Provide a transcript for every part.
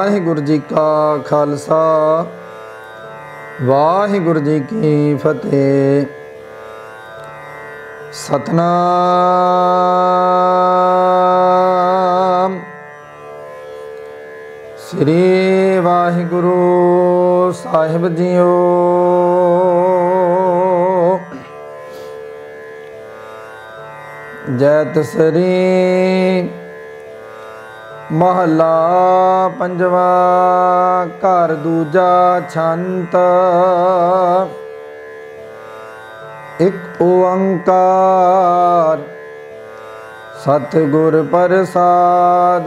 वाहिगुरु जी का खालसा वाहिगुरु जी की फतेह। सतनाम श्री वाहिगुरु साहिब जीओ। जैत श्री महला पंजवा घर दूजा छंत। एक ओंकार सतगुर प्रसाद।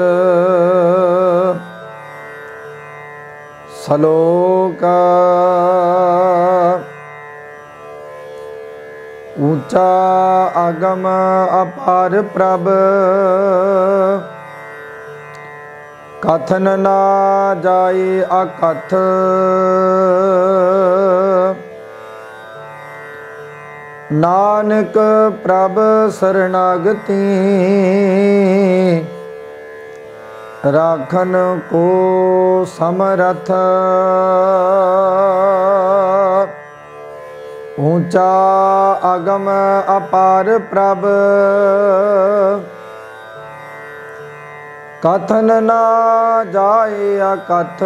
सलोक ऊंचा अगम अपार प्रभ कथन ना जाए अकथ। नानक प्रभ शरणागति राखन को समरथ। ऊंचा अगम अपार प्रभ कथन ना जाए अकथ।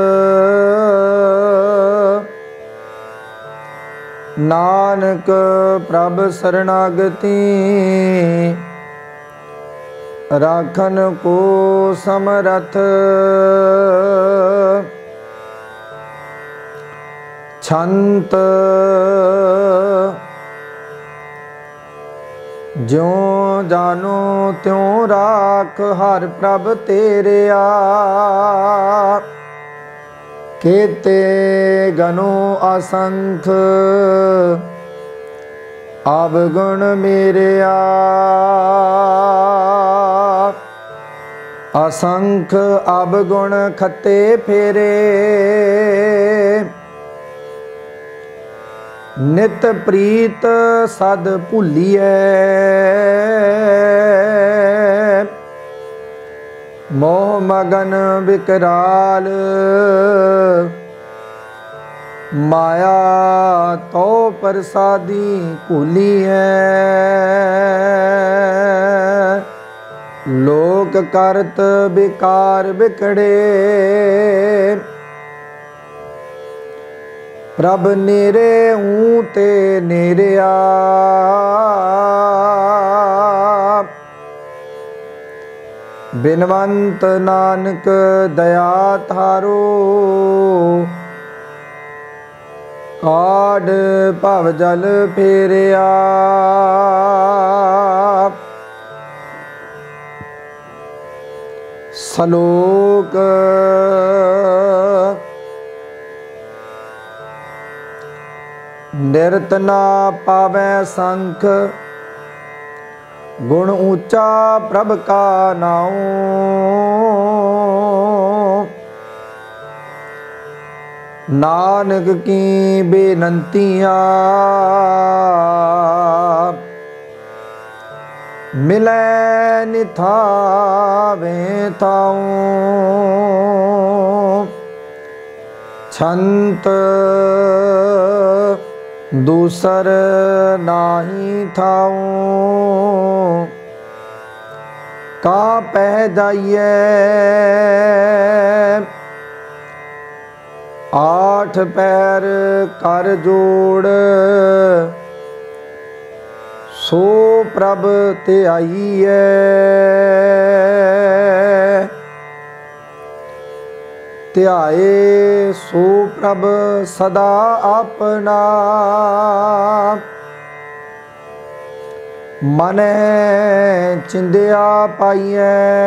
नानक प्रभ शरणागति राखन को समरथ। छंत ज्यों जानो त्यों राख हर प्रभ तेरिया। केते गनो असंख अवगुण मेरिया। असंख अवगुण खते फेरे नित प्रीत सद भूलिए। मोह मगन विकराल माया तो प्रसादी भूली है। लोक करत विकार बिखड़े प्रभ नेरे हूँ ते नेरिया। बिनवंत नानक दया थारो काढ़ भव जल फेरिया। सलोक निरत ना पावै संख गुण ऊंचा प्रभ का नाम। नानक की बेनंतियाँ मिलै निथावे ताऊं। छंत दूसर नाही थाऊं। का पह जाइए आठ पैर कर जोड़। सो प्रभ ते आइए ध्याए सो प्रभ सदा अपना। मन चिंदिया पाइए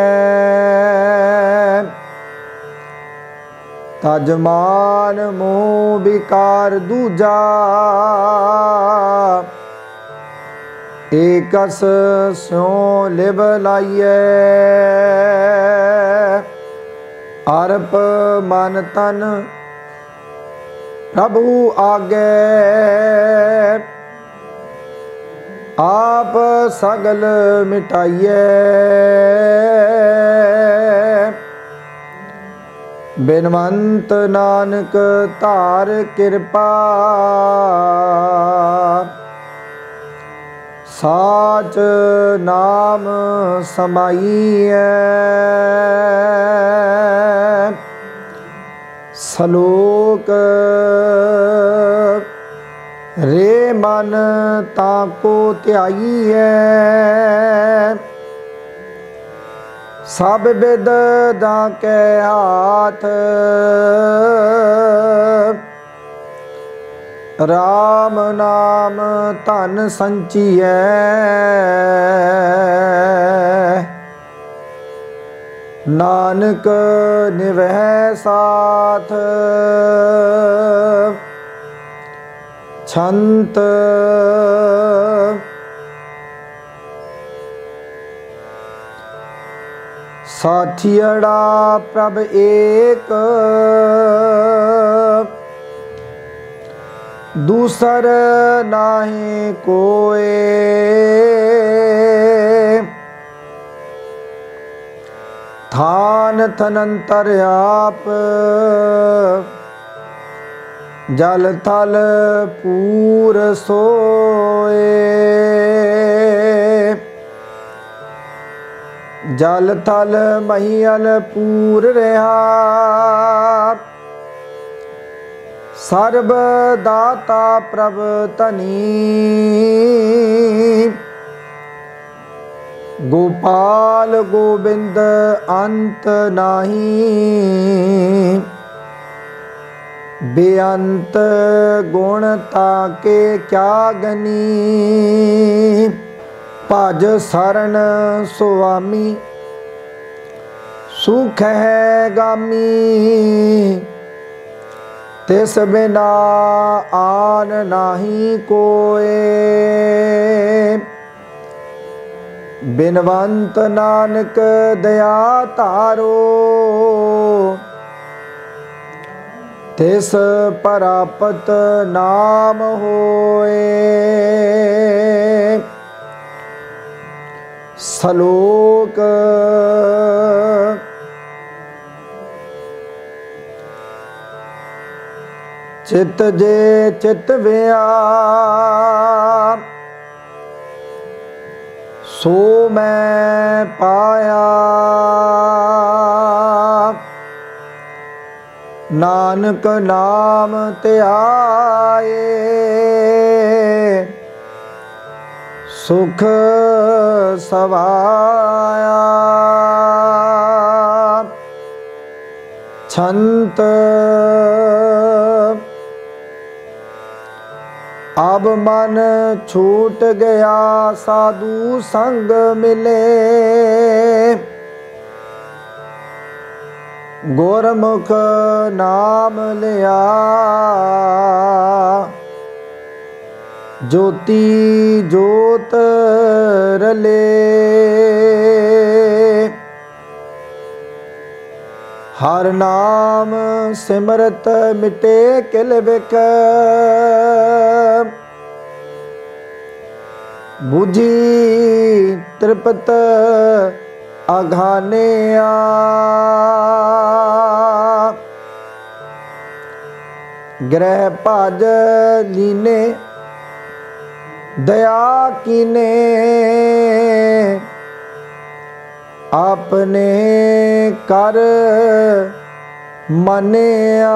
तजमान मोह विकार दूजा। एकस स्यों लिव लाइए अर्प मन तन प्रभु आगे। आप सगल मिटाइए ਬਿਨਵੰਤ ਨਾਨਕ ਧਾਰ ਕਿਰਪਾ, ਸਾਚ ਨਾਮ ਸਮਾਈਐ। ਸਲੋਕ ਰੇ ਮਨ ਤਾਕੋ ਧਿਆਈਐ, ਸਭ ਬਿਦ ਦਾ ਕੈ ਹਾਥ, ਰਾਮ ਨਾਮ ਧਨ ਸੰਚੀਐ। ਨਾਨਕ ਨਿਵਹਿ ਸਾਥ, ਛੰਤ ਸਾਥੀੜਾ ਪ੍ਰਭ ਏਕ, ਦੂਸਰ ਨਾਹੀ ਕੋਏ। ਥਾਨ ਥਨੰਤਰ ਆਪ, ਜਲ ਥਲ ਪੂਰ ਸੋਏ। ਜਲ ਥਲ ਮਹੀਅਲ ਪੂਰ ਰਿਹਾ, ਸਰਬ ਦਾਤਾ ਪ੍ਰਭ ਧਨੀ। ਗੋਪਾਲ ਗੋਬਿੰਦ ਅੰਤ ਨਾਹੀ, ਬੇਅੰਤ ਗੁਣ ਤਾਕੇ ਕਿਆ ਗਨੀ। ਭਜ ਸਰਣ ਸੁਆਮੀ, ਸੁਖ ਹੈ ਗਾਮੀ। ਤਿਸ ਬਿਨਾ ਆਨ ਨਾਹੀ ਕੋਏ, ਬਿਨਵੰਤ ਨਾਨਕ ਦਇਆ ਧਾਰੋ। ਤਿਸ ਪ੍ਰਾਪਤ ਨਾਮ ਹੋਏ। ਸਲੋਕ ਚਿਤ ਜੇ ਚਿਤ ਵਿਆ, ਸੋ ਮੈਂ ਪਾਇਆ। ਨਾਨਕ ਨਾਮ ਧਿਆਏ, ਸੁਖ ਸਵਾਇਆ। ਛੰਤ ਅਬ ਮਨ ਛੂਟ ਗਿਆ, ਸਾਧੂ ਸੰਗ ਮਿਲੇ। ਗੁਰਮੁਖ ਨਾਮ ਲਿਆ, ਜੋਤੀ ਜੋਤ ਰਲੇ। ਹਰ ਨਾਮ ਸਿਮਰਤ ਮਿਟੇ ਕਿਲ ਬਿਖ, ਬੁਝੀ ਤ੍ਰਿਪਤ ਅਘਾਨਿਆ। ਗ੍ਰਹਿ ਭਜ ਲੀਨੇ ਦਇਆ ਕੀਨੇ, ਆਪਨੇ ਕਰ ਮੰਨਿਆ।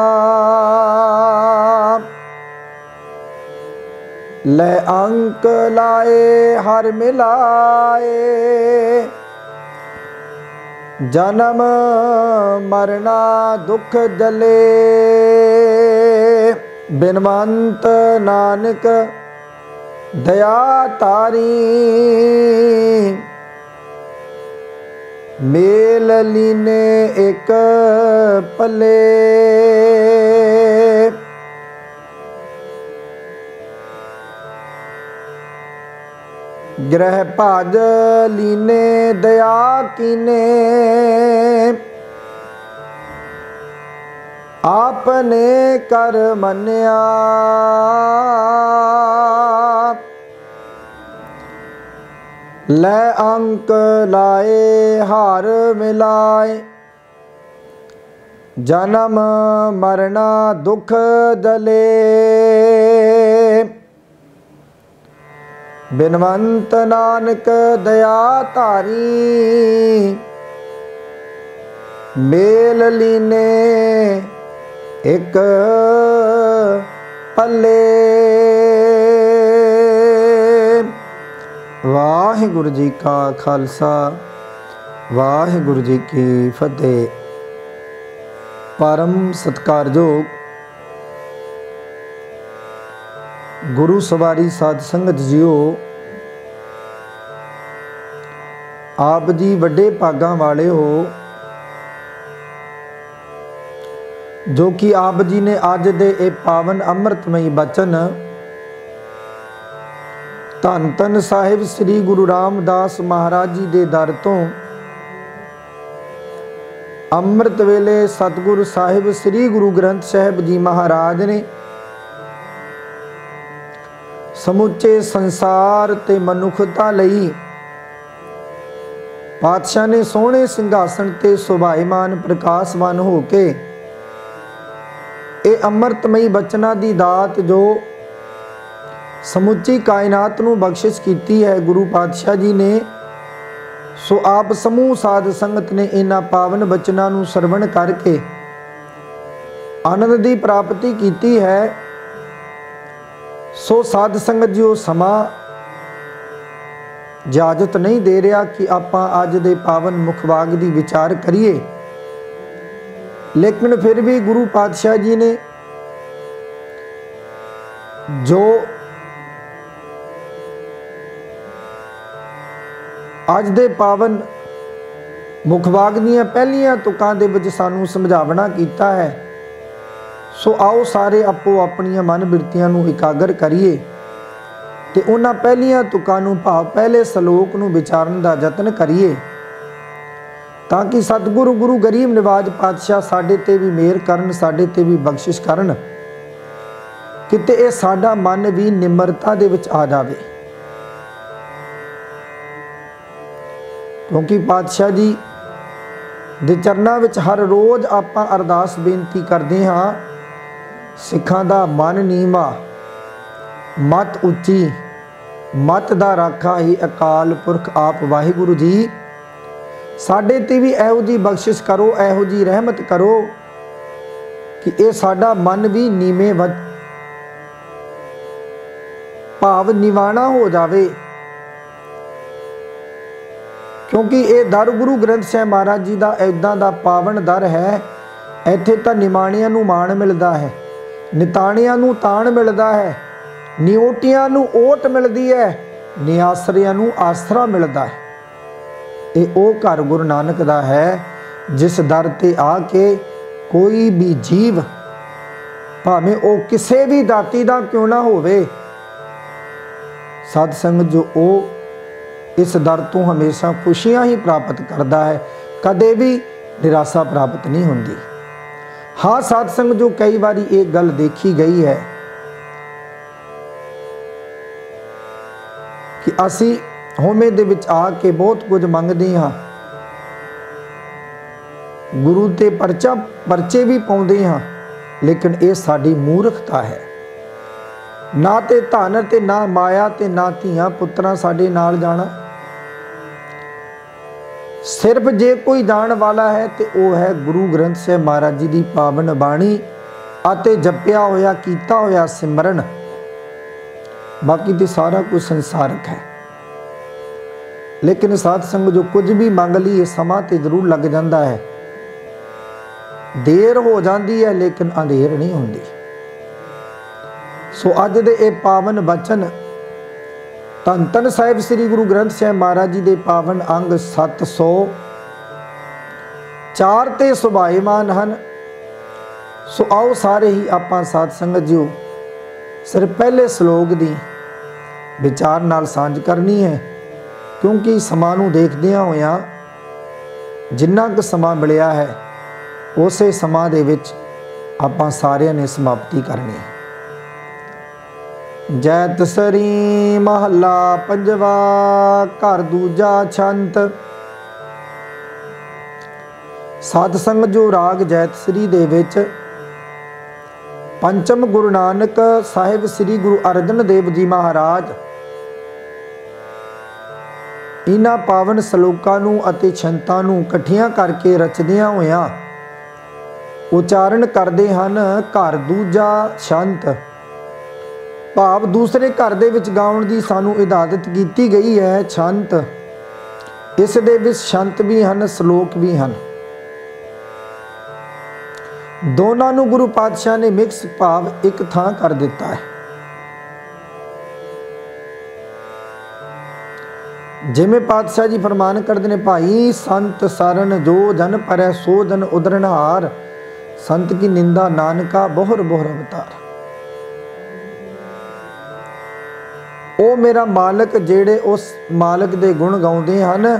ਲੈ ਅੰਕ ਲਾਏ ਹਰ ਮਿਲਾਏ, ਜਨਮ ਮਰਨਾ ਦੁਖ ਜਲੇ। ਬਿਨਵੰਤ ਨਾਨਕ ਦਇਆ ਤਾਰੀ, ਮੇਲ ਲੀਨੇ ਇੱਕ ਪੱਲੇ। ਗ੍ਰਹਿ ਭਜ ਲੀਨੇ ਦਇਆ ਕੀਨੇ, ਆਪਨੇ ਕਰ ਮੰਨਿਆ। ਲੈ ਅੰਕ ਲਾਏ ਹਰ ਮਿਲਾਏ, जन्म मरना दुख दले, बिनवंत नानक दया धारी, मेल लीने एक पल्ले। वाहिगुरु जी का खालसा, वाहिगुरु जी की फतेह। परम सत्कारयोग गुरु सवारी साध संगत जीओ, आप जी वड्डे भागां वाले हो जो कि आप जी ने अज दे ए पावन अमृतमयी बचन धन धन साहिब श्री गुरु रामदास महाराज जी दे दर तो अमृत वेले सतगुरु साहिब श्री गुरु ग्रंथ साहिब जी महाराज ने समुचे संसार ते मनुखता लई पातशाह ने सोहने सिंघासन ते शोभायमान प्रकाशवान हो के ए अमृतमयी बचना दी दात जो समुची कायनात नूं बख्शिश कीती है गुरु पातशाह जी ने। सो आप समूह साध संगत ने इन्हां पावन बचनां नूं सरवण करके आनंद की प्राप्ति कीती है। सो साध संगत जी समा इजाजत नहीं दे रहा कि आपां अज दे पावन मुखवाग की विचार करिए, लेकिन फिर भी गुरु पातशाह जी ने जो अज दे पावन मुखवाग दीआं पहलियां तुकां दे विच सानूं समझावना कीता है। सो आओ सारे आपो अपनियां मन बिरतियां नूं इकागर करिए ते उन्हां पहलियां तुकां नूं भाव पहले सलोक नूं विचारन दा यतन करिए, ताकि सतगुरु गुरु गरीब निवाज पातशाह साडे ते भी मेहर करन, साडे ते भी बख्शिश करन, किते इह साडा मन भी निमरता दे विच आ जावे। क्योंकि पातशाह जी दे चरनां विच हर रोज़ आपां अरदास बेनती करते हाँ, सिखां दा मन नीवा, मत उच्ची, मत दा राखा ही अकाल पुरख आप वाहिगुरु जी। साडे ते भी इहो जी बख्शिश करो, इहो जी रहमत करो कि ये साडा मन भी नीवे भाव निवाणा हो जावे। क्योंकि ये दर गुरु ग्रंथ साहिब महाराज जी का इदां दा पावन दर है, इत्थे तां निमाणियां नूं माण मिलदा है, निताणियां नूं ताण मिलदा है, निओटियां नूं ओट मिलदी है, निआसरियां नूं आसरा मिलदा है। ये ओ घर गुरु नानक दा है जिस दर ते आके कोई भी जीव भावें ओ किसे भी दाती दा क्यों ना होवे, साध संगत जो ओ इस दर तो हमेशा खुशियां ही प्राप्त करता है, कदे भी निराशा प्राप्त नहीं होती। हाँ साध संग जो कई बारी एक गल देखी गई है कि असी होमे दे विच आके बहुत कुछ मंगते हाँ, गुरु ते परचे भी पाउंदे हाँ, लेकिन ये साडी मूर्खता है। ना ते धन ते ना माया ते ना धीआं पुत्रां साडे नाल जाना। सिर्फ जे कोई जान वाला है तो वह है गुरु ग्रंथ साहिब महाराज जी की पावन बाणी आते जपिया होया कीता होया सिमरन, बाकी तो सारा कुछ संसारक है। लेकिन साध संग जो कुछ भी मंग ली समा तो जरूर लग जाता है, देर हो जाती है लेकिन अंधेर नहीं होती। सो अज दे ए पावन बचन धन धन साहिब श्री गुरु ग्रंथ साहिब महाराज जी दे पावन अंग 704 ते सुभायमान हन। सो आओ सारे ही आपां साध संगत जी सिर्फ पहले श्लोक दी विचार नाल सांझ करनी है, क्योंकि समां नूं देखदियां होइयां जिन्ना क समां मिलिया है उसे समां दे विच आपां सारियां ने समाप्ति करनी है। जैत सरी महला पंजवा घर दूजा छंत ਸਾਧ ਸੰਗਤ ਜੋ ਰਾਗ ਜੈਤਸਰੀ ਦੇ ਵਿੱਚ ਪੰਚਮ ਗੁਰੂ ਨਾਨਕ ਸਾਹਿਬ ਸ੍ਰੀ ਗੁਰੂ ਅਰਜਨ ਦੇਵ ਜੀ ਮਹਾਰਾਜ ਇਹਨਾਂ ਪਾਵਨ ਸ਼ਲੋਕਾਂ ਨੂੰ ਅਤੇ ਛੰਤਾਂ ਨੂੰ ਇਕੱਠੀਆਂ ਕਰਕੇ ਰਚਦਿਆਂ ਹੋਇਆਂ ਉਚਾਰਨ ਕਰਦੇ ਹਨ। ਘਰ ਦੂਜਾ ਛੰਤ ਭਾਵ ਦੂਸਰੇ ਘਰ ਦੇ ਵਿੱਚ ਗਾਉਣ ਦੀ ਸਾਨੂੰ ਇਜਾਜ਼ਤ ਕੀਤੀ ਗਈ ਹੈ। ਛੰਤ ਇਸ ਦੇ ਵਿੱਚ ਛੰਤ ਵੀ ਹਨ, ਸ਼ਲੋਕ ਵੀ ਹਨ। ਦੋਨਾਂ ਨੂੰ ਗੁਰੂ ਪਾਤਸ਼ਾਹ ਨੇ ਮਿਕਸ ਭਾਵ ਇੱਕ ਥਾਂ ਕਰ ਦਿੱਤਾ ਹੈ। ਜਿਵੇਂ ਪਾਤਸ਼ਾਹ ਜੀ ਫਰਮਾਨ ਕਰਦੇ ਨੇ, ਭਾਈ ਸੰਤ ਸਰਨ ਜੋ ਜਨ ਪਰੈ ਸੋ ਜਨ ਉਦਰਨਹਾਰ, ਸੰਤ ਕੀ ਨਿੰਦਾ ਨਾਨਕਾ ਬੋਹਰ ਬੋਹਰ ਅਵਤਾਰ। ਉਹ ਮੇਰਾ ਮਾਲਕ ਜਿਹੜੇ ਉਸ ਮਾਲਕ ਦੇ ਗੁਣ ਗਾਉਂਦੇ ਹਨ,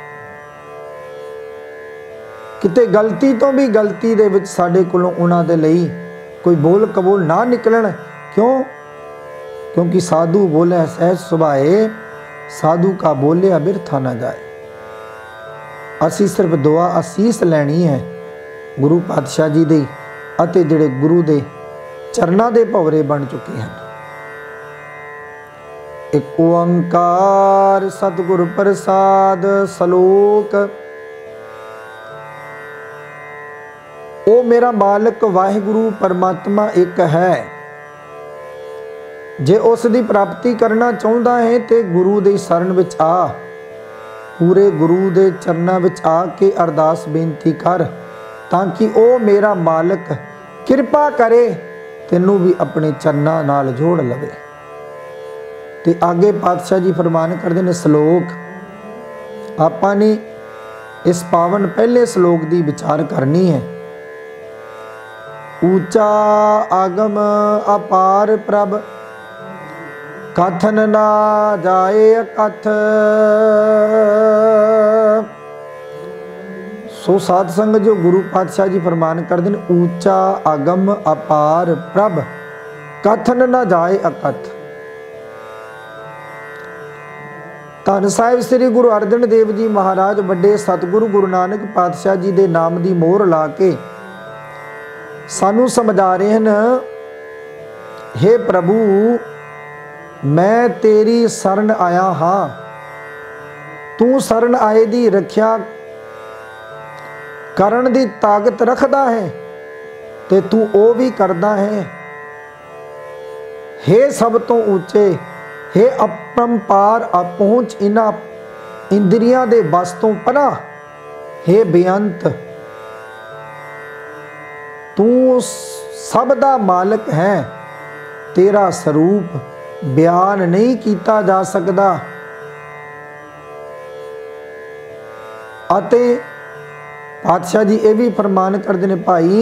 ਕਿਤੇ ਗਲਤੀ ਤੋਂ ਵੀ ਗਲਤੀ ਦੇ ਵਿੱਚ ਸਾਡੇ ਕੋਲੋਂ ਉਹਨਾਂ ਦੇ ਲਈ ਕੋਈ ਬੋਲ ਕਬੂਲ ਨਾ ਨਿਕਲਣ। ਕਿਉਂ? ਕਿਉਂਕਿ ਸਾਧੂ ਬੋਲੇ ਸਹਿਜ ਸੁਭਾਏ, ਸਾਧੂ ਕਾ ਬੋਲਿਆ ਬਿਰਥਾ ਨਾ ਜਾਏ। ਅਸੀਂ ਸਿਰਫ ਦੁਆ ਅਸੀਸ ਲੈਣੀ ਹੈ ਗੁਰੂ ਪਾਤਸ਼ਾਹ ਜੀ ਦੇ ਅਤੇ ਜਿਹੜੇ ਗੁਰੂ ਦੇ ਚਰਨਾਂ ਦੇ ਭਵਰੇ ਬਣ ਚੁੱਕੇ ਹਨ। ਇੱਕ ਓੰਕਾਰ ਸਤਿਗੁਰ ਪ੍ਰਸਾਦ। ਸ਼ਲੋਕ ਉਹ ਮੇਰਾ ਮਾਲਕ ਵਾਹਿਗੁਰੂ ਪਰਮਾਤਮਾ ਇੱਕ ਹੈ। ਜੇ ਉਸ ਦੀ ਪ੍ਰਾਪਤੀ ਕਰਨਾ ਚਾਹੁੰਦਾ ਹੈ ਤੇ ਗੁਰੂ ਦੇ ਸ਼ਰਨ ਵਿੱਚ ਆ, ਪੂਰੇ ਗੁਰੂ ਦੇ ਚਰਨਾਂ ਵਿੱਚ ਆ ਕੇ ਅਰਦਾਸ ਬੇਨਤੀ ਕਰ, ਤਾਂ ਕਿ ਉਹ ਮੇਰਾ ਮਾਲਕ ਕਿਰਪਾ ਕਰੇ ਤੈਨੂੰ ਵੀ ਆਪਣੇ ਚਰਨਾਂ ਨਾਲ ਜੋੜ ਲਵੇ। ਤੇ ਅੱਗੇ ਪਾਤਸ਼ਾਹ ਜੀ ਫਰਮਾਨ ਕਰਦੇ ਨੇ ਸ਼ਲੋਕ। ਆਪਾਂ ਨੇ ਇਸ ਪਾਵਨ ਪਹਿਲੇ ਸ਼ਲੋਕ ਦੀ ਵਿਚਾਰ ਕਰਨੀ ਹੈ। ਊਚਾ ਆਗਮ ਅਪਾਰ ਪ੍ਰਭ, ਕਥਨ ਨਾ ਜਾਏ ਅਕਥ। ਸੋ ਸਾਧ ਸੰਗਤ ਜੋ ਗੁਰੂ ਪਾਤਸ਼ਾਹ ਜੀ ਫਰਮਾਨ ਕਰਦੇ ਨੇ, ਊਚਾ ਆਗਮ ਅਪਾਰ ਪ੍ਰਭ, ਕਥਨ ਨਾ ਜਾਏ ਅਕਥ। ਧੰਨ ਸਾਹਿਬ ਸ੍ਰੀ ਗੁਰੂ ਅਰਜਨ ਦੇਵ ਜੀ ਮਹਾਰਾਜ ਵੱਡੇ ਸਤਿਗੁਰੂ ਗੁਰੂ ਨਾਨਕ ਪਾਤਸ਼ਾਹ ਜੀ ਦੇ ਨਾਮ ਦੀ ਮੋਹਰ ਲਾ ਕੇ ਸਾਨੂੰ ਸਮਝਾ ਰਹੇ ਹਨ, हे ਪ੍ਰਭੂ ਮੈਂ ਤੇਰੀ ਸ਼ਰਨ ਆਇਆ ਹਾਂ। ਤੂੰ ਸ਼ਰਨ ਆਏ ਦੀ ਰੱਖਿਆ ਕਰਨ ਦੀ ਤਾਕਤ ਰੱਖਦਾ ਹੈ ਤੇ ਤੂੰ ਉਹ ਵੀ ਕਰਦਾ ਹੈ। हे ਸਭ ਤੋਂ ਉੱਚੇ, हे अपरंपार अपहुंच इन्हां इंद्रियां दे बस तो परा, हे बेअंत तू सब दा मालिक है। तेरा स्वरूप बयान नहीं किया जा सकता। अते पातशाह जी ये भी फरमान करते हैं, भाई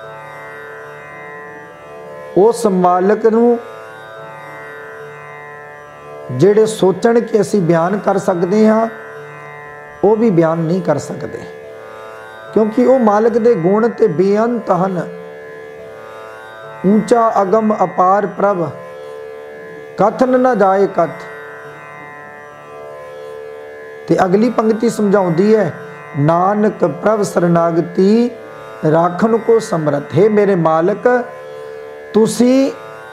उस मालिक नूं ਜਿਹੜੇ ਸੋਚਣ ਕਿ ਅਸੀਂ ਬਿਆਨ ਕਰ ਸਕਦੇ ਹਾਂ, ਉਹ ਵੀ ਬਿਆਨ ਨਹੀਂ ਕਰ ਸਕਦੇ, ਕਿਉਂਕਿ ਉਹ ਮਾਲਕ ਦੇ ਗੁਣ ਤੇ ਬੇਅੰਤ ਹਨ। ਊਚਾ ਅਗਮ ਅਪਾਰ ਪ੍ਰਭ, ਕਥਨ ਨਾ ਜਾਏ ਕਥ। ਤੇ ਅਗਲੀ ਪੰਕਤੀ ਸਮਝਾਉਂਦੀ ਹੈ, ਨਾਨਕ ਪ੍ਰਭ ਸਰਨਾਗਤੀ ਰਾਖਣ ਕੋ ਸਮਰਥ। ਹੈ ਮੇਰੇ ਮਾਲਕ ਤੁਸੀਂ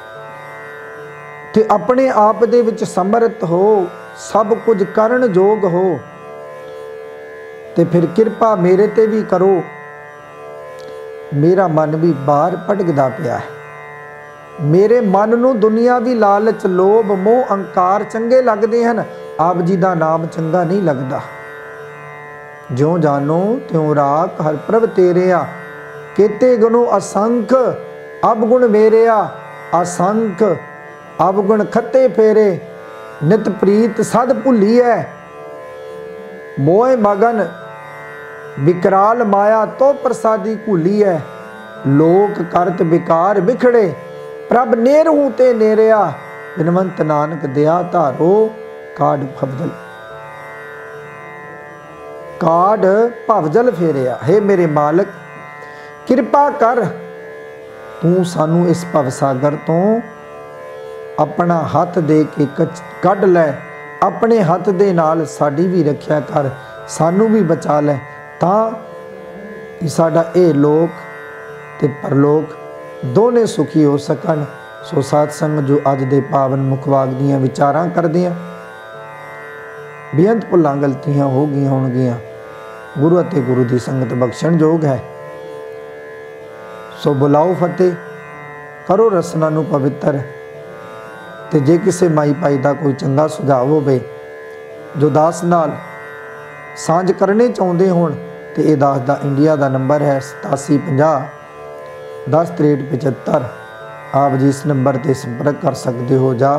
ਤੇ ਆਪਣੇ ਆਪ ਦੇ ਵਿੱਚ ਸਮਰਥ ਹੋ, ਸਭ ਕੁਝ ਕਰਨ ਯੋਗ ਹੋ, ਤੇ ਫਿਰ ਕਿਰਪਾ ਮੇਰੇ ਤੇ ਵੀ ਕਰੋ। ਮੇਰਾ ਮਨ ਵੀ ਬਾਹਰ ਭਟਕਦਾ ਪਿਆ ਹੈ। ਮੇਰੇ ਮਨ ਨੂੰ ਦੁਨੀਆਵੀ ਲਾਲਚ, ਲੋਭ, ਮੋਹ, ਅਹੰਕਾਰ ਚੰਗੇ ਲੱਗਦੇ ਹਨ। ਆਪ ਜੀ ਦਾ ਨਾਮ ਚੰਗਾ ਨਹੀਂ ਲੱਗਦਾ। ਜਿਉ ਜਾਨੋ ਤਿਉ ਰਾਖ ਹਰ ਪ੍ਰਭ ਤੇਰਿਆ, ਕੀਤੇ ਗੁਣੋ ਅਸੰਖ ਅਬ ਗੁਣ ਮੇਰਿਆ। ਅਸੰਖ ਅਵਗੁਣ ਖੱਤੇ ਫੇਰੇ, ਨਿਤ ਪ੍ਰੀਤ ਸਦ ਭੁੱਲੀਐ। ਮੋਹ ਮਗਨ ਵਿਕਰਾਲ ਮਾਇਆ ਤੋ ਪ੍ਰਸਾਦੀ ਭੁੱਲੀਐ। ਲੋਕ ਕਰਤ ਵਿਕਾਰ ਵਿਖੜੇ, ਪ੍ਰਭ ਨੇਰਹੂ ਤੇ ਨੇਰਿਆ। ਬਿਨਵੰਤ ਨਾਨਕ ਦਿਆ ਧਾਰੋ, ਕਾਢ ਭਵਜਲ ਕਾਢ ਭਵਜਲ ਫੇਰਿਆ। ਹੈ ਮੇਰੇ ਮਾਲਕ ਕਿਰਪਾ ਕਰ, ਤੂੰ ਸਾਨੂੰ ਇਸ ਭਵ ਸਾਗਰ ਤੋਂ अपना हथ दे के कढ़ लै। अपने हथ दे नाल साडी भी रखिया कर, सानू भी बचा लै, तां कि साडा ये लोक ते परलोक दोने सुखी हो सकन। सो साध संगत जो अज दे पावन मुखवाग दीयां विचारां करदे आ, बेअंत भुलां गलतियां हो गईयां होणगीयां, गुरु अते गुरु दी संगत बख्शण जोग है। सो बुलाओ फतेह, करो रसना नूं पवित्र। ते जे किसी माई भाई का कोई चंगा सुझाव होवे जो दास नाल सांझ करने चाहुंदे होण ते इह दास दा इंडिया का नंबर है 8750 10 63 75। आप जी इस नंबर ते संपर्क कर सकते हो जा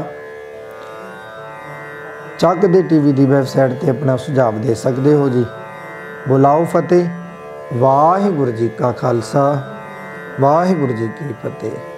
ਚੱਕ ਦੇ टीवी की वैबसाइट ते अपना सुझाव दे सकते हो जी। बुलाओ फतेह। वाहिगुरू जी का खालसा, वाहिगुरू जी की फतेह।